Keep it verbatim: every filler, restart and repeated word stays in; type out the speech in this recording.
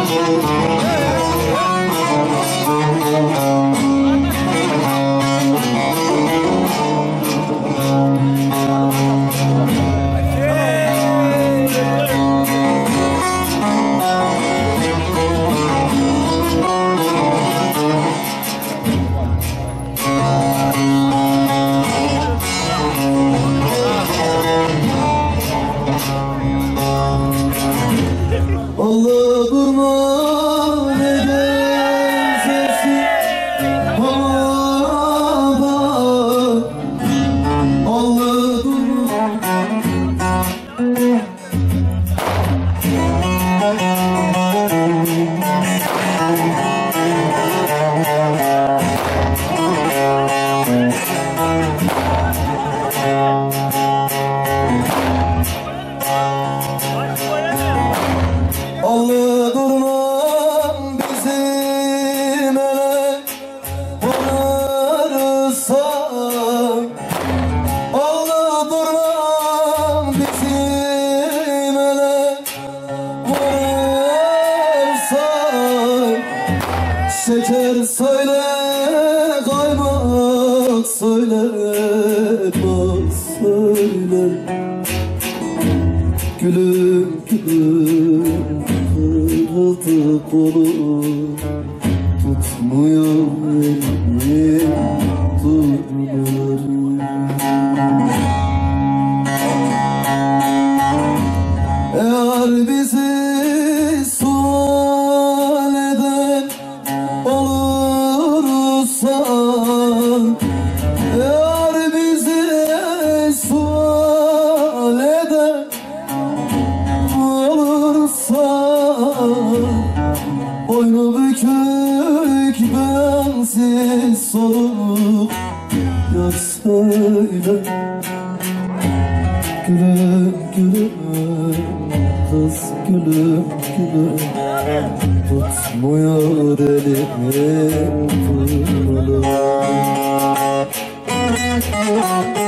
Allah durma ne gezersin havada. Allah durma Allah durmam bizim ele varırsa. Allah durmam bizim ele varırsa. Şeker söyle kaymak söyle bak söyle. Gülüm gülüm kırıldı kolum, tutmuyor elim durmuyorum. Eğer bizi sual eden olursa, eğer bizi sual eden olursa, boynu bükük bensiz soluk yar söyle. Gülüm gülüm kız gülüm gülüm, tutmuyor elim.